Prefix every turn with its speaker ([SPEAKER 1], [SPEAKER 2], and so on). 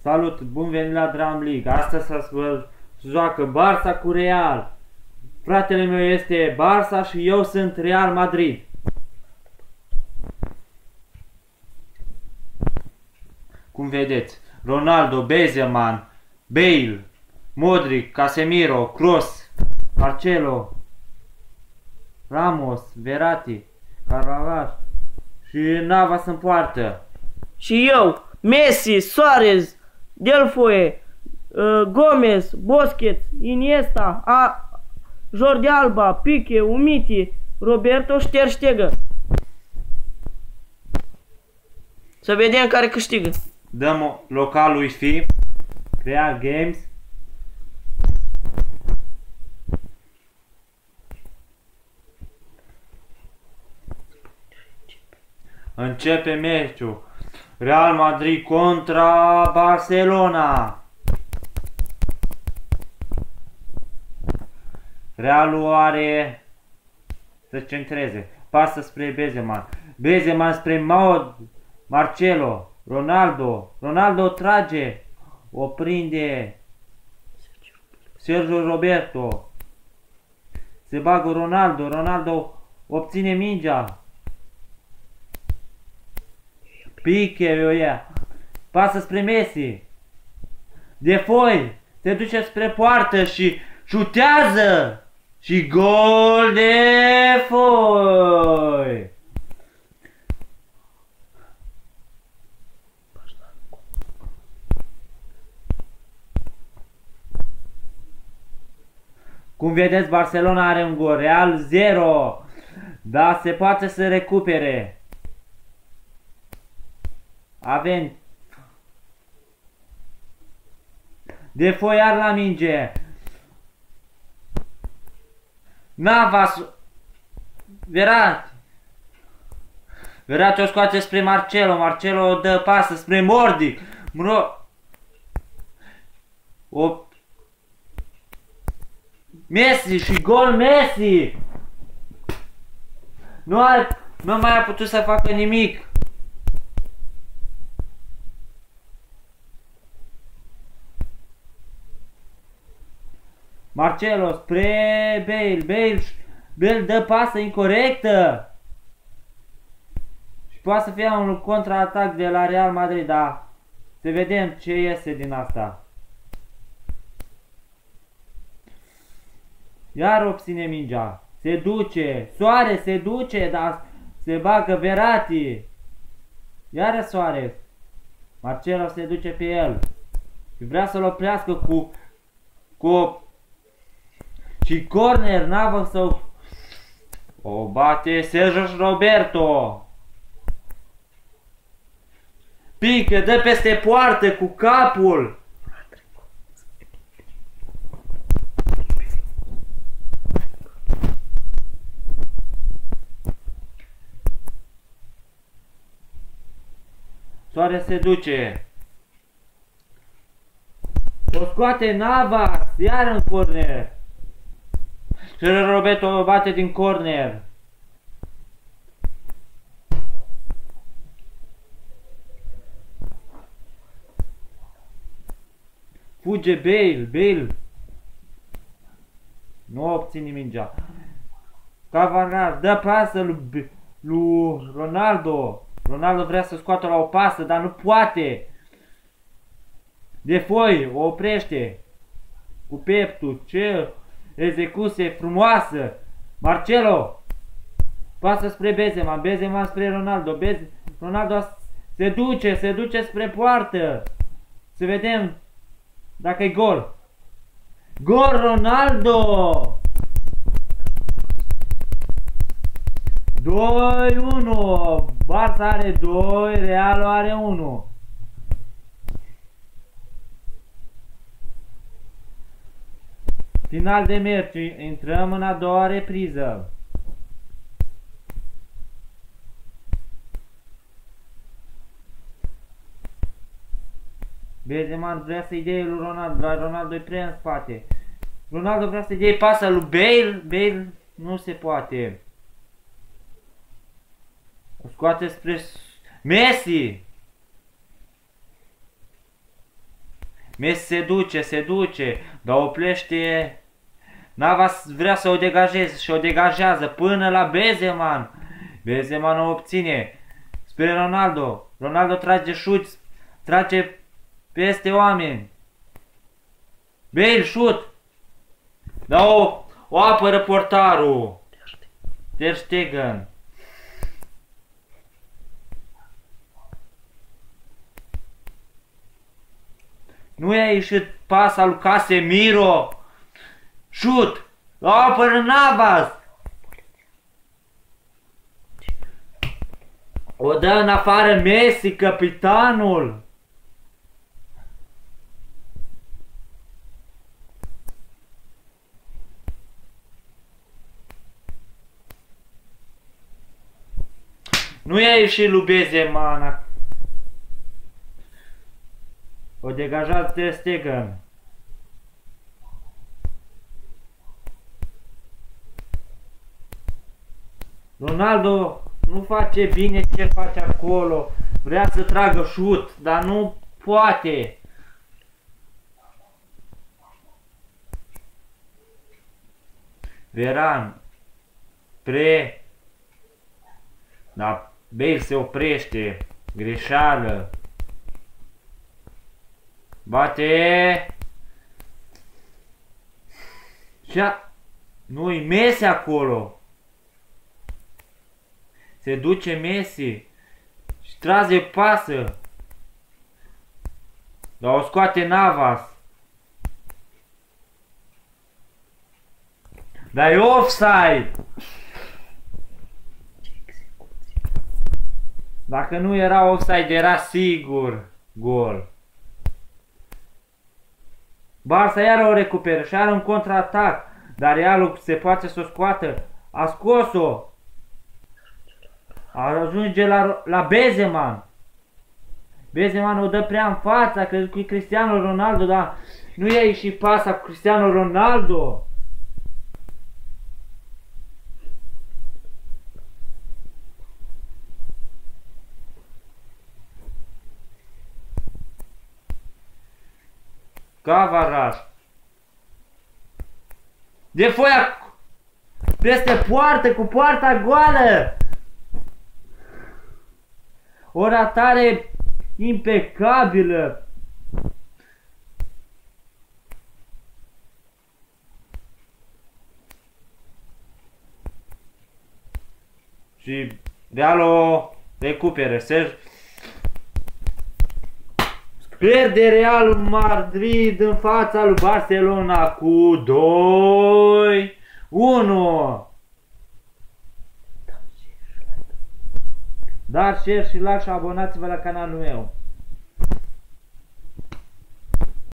[SPEAKER 1] Salut, bun venit la Drum League. Astăzi se joacă Barça cu Real. Fratele meu este Barça și eu sunt Real Madrid. Cum vedeți, Ronaldo, Benzema, Bale, Modric, Casemiro, Kroos, Marcelo, Ramos, Verratti, Carvajal și Navas în poartă.
[SPEAKER 2] Și eu, Messi, Suarez, Delfoe, Gomez, Busquets, Iniesta, Jordi Alba, Pique, Umtiti, Roberto și Ter Stegen. Să vedem care câștigă.
[SPEAKER 1] Dăm localul Wi-Fi, Create Games. Începe meciul. Real Madrid contra Barcelona. Realul are să centreze. Pasă spre Benzema. Benzema spre Marcelo. Ronaldo. Ronaldo trage. O prinde Sergio Roberto. Se bagă Ronaldo. Ronaldo obține mingea. Pique o ia. Pasă spre Messi. Defoi se duce spre poartă și șutează. Și gol de Foi. Cum vedeți, Barcelona are un gol, Real 0. Da, se poate să recupere. Avem Defoi iar la minge. Navas. Verratti o scoate spre Marcelo. Marcelo o dă pasă spre Modric. Messi și gol Messi. Nu mai a putut să facă nimic. Marcelo spre Bale. Bale dă pasă incorrectă. Și poate să fie un contraatac de la Real Madrid, dar să vedem ce iese din asta. Iar obține mingea. Se duce. Suarez se duce, dar se bagă Verratti. Iar Suarez. Marcelo se duce pe el. Și vrea să-l oprească cu și corner, Navas să o bate Sergio Roberto. Pique, dă peste poartă cu capul. Soare se duce. O scoate Navas, iar în corner. Și Roberto o bate din corner. Fuge Bale. Nu obține mingea. Carvajal dă pasă lui Ronaldo. Ronaldo vrea să scoată la o pasă, dar nu poate. Defoi o oprește. Cu pieptul. Ce execuție frumoasă. Marcelo. Pasă spre Benzema. Benzema spre Ronaldo. Ronaldo se duce spre poartă. Să vedem dacă e gol. Gol Ronaldo. 2-1. Barça are 2, Real are 1. Final de meci, intrăm în a doua repriză. Benzema vrea să-i dea lui Ronaldo, dar Ronaldo e prea în spate. Ronaldo vrea să-i dea pasă lui Bale, Bale nu se poate. O scoate spre Messi. Messi se duce, dar oplește. Navas vrea să o degajeze și o degajează până la Benzema. Benzema o obține. Spre Ronaldo. Ronaldo trage șut, trage peste oameni. Bale, șut. Dar o apără portarul. Ter Stegen. Nu i-a ieșit pasa lui Casemiro. Șut. O apără Navas. O dă în afară Messi, capitanul. Nu i-a ieșit lui Benzema. O degajează Ter Stegen. Ronaldo nu face bine ce face acolo. Vrea să tragă șut, dar nu poate. Veran. Dar Bale se oprește. Greșeală. Bate. Nu-i Messi acolo. Se duce Messi. Și trage pasă. Dar o scoate Navas. Dar e offside. Dacă nu era offside, era sigur gol. Barça iară o recuperă și are un contraatac. Dar Realul se poate să o scoată. A scos-o. Ajunge la Benzema. Benzema o dă prea în față. A crezut că e Cristiano Ronaldo, dar nu i-a ieșit pasa cu Cristiano Ronaldo. Cavaraș. De foia peste poartă, cu poarta goală. O ratare impecabilă. Și Real o recuperă. Pierde Real Madrid în fața lui Barcelona cu 2-1. Dați share și like și abonați-vă la canalul meu.